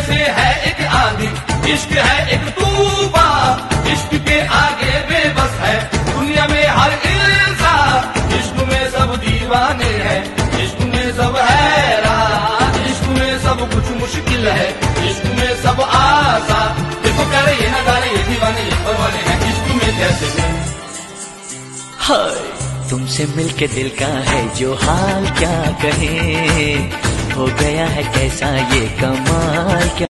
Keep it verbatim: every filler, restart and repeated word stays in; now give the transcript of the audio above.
जैसे है एक आंधी, इश्क है एक तूफान, इश्क के आगे बेबस है दुनिया में हर इंसान। इश्क में सब दीवाने हैं, इश्क में सब हैरान, इश्क में सब कुछ मुश्किल है, इश्क में सब आसान। देखो करे ये नजारे, ये दीवाने ये परवाने हैं, इश्क में कैसे हैं। हाय तुमसे मिलके दिल का है जो हाल क्या कहे, हो गया है कैसा ये कमाल क्या।